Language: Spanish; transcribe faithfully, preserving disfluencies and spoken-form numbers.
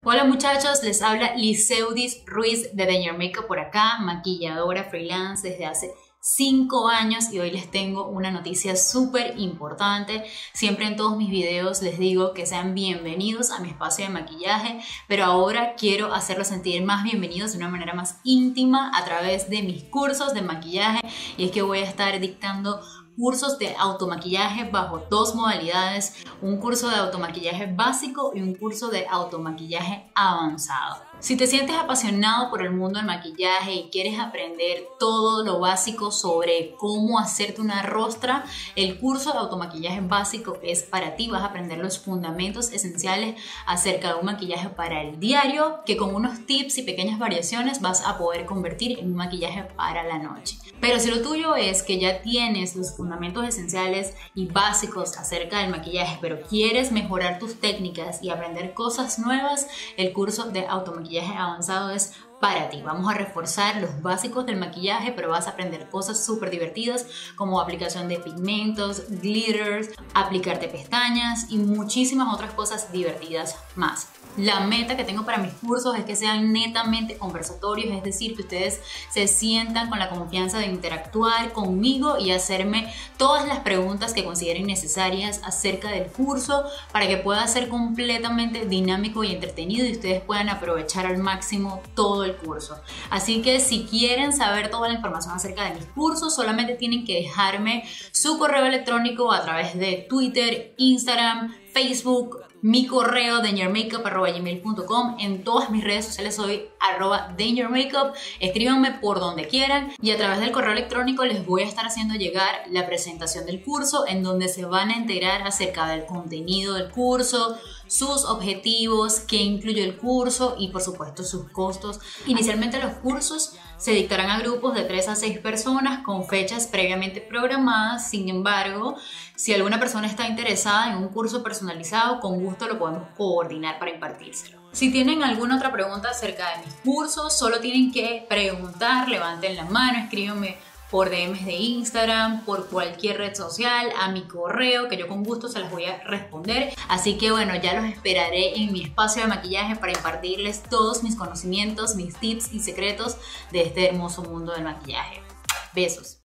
Hola muchachos, les habla Liceudis Ruiz de Danger Makeup por acá, maquilladora freelance desde hace cinco años y hoy les tengo una noticia súper importante. Siempre en todos mis videos les digo que sean bienvenidos a mi espacio de maquillaje, pero ahora quiero hacerlos sentir más bienvenidos de una manera más íntima a través de mis cursos de maquillaje, y es que voy a estar dictando cursos de automaquillaje bajo dos modalidades, un curso de automaquillaje básico y un curso de automaquillaje avanzado. Si te sientes apasionado por el mundo del maquillaje y quieres aprender todo lo básico sobre cómo hacerte una rostra, el curso de automaquillaje básico es para ti. Vas a aprender los fundamentos esenciales acerca de un maquillaje para el diario, que con unos tips y pequeñas variaciones vas a poder convertir en un maquillaje para la noche. Pero si lo tuyo es que ya tienes los fundamentos esenciales y básicos acerca del maquillaje, pero quieres mejorar tus técnicas y aprender cosas nuevas, el curso de automaquillaje avanzado es para ti. Vamos a reforzar los básicos del maquillaje, pero vas a aprender cosas súper divertidas como aplicación de pigmentos, glitters, aplicarte pestañas y muchísimas otras cosas divertidas más. La meta que tengo para mis cursos es que sean netamente conversatorios, es decir, que ustedes se sientan con la confianza de interactuar conmigo y hacerme todas las preguntas que consideren necesarias acerca del curso para que pueda ser completamente dinámico y entretenido y ustedes puedan aprovechar al máximo todo el curso. Así que si quieren saber toda la información acerca de mis cursos, solamente tienen que dejarme su correo electrónico a través de Twitter, Instagram, Facebook, mi correo danger makeup arroba gmail punto com. En todas mis redes sociales soy arroba danger makeup. Escríbanme por donde quieran y a través del correo electrónico les voy a estar haciendo llegar la presentación del curso, en donde se van a enterar acerca del contenido del curso, sus objetivos, qué incluye el curso y por supuesto sus costos. Inicialmente los cursos se dictarán a grupos de tres a seis personas con fechas previamente programadas. Sin embargo, si alguna persona está interesada en un curso personalizado, con gusto lo podemos coordinar para impartírselo. Si tienen alguna otra pregunta acerca de mis cursos, solo tienen que preguntar, levanten la mano, escríbanme por D Ms de Instagram, por cualquier red social, a mi correo, que yo con gusto se las voy a responder. Así que bueno, ya los esperaré en mi espacio de maquillaje para impartirles todos mis conocimientos, mis tips y secretos de este hermoso mundo del maquillaje. Besos.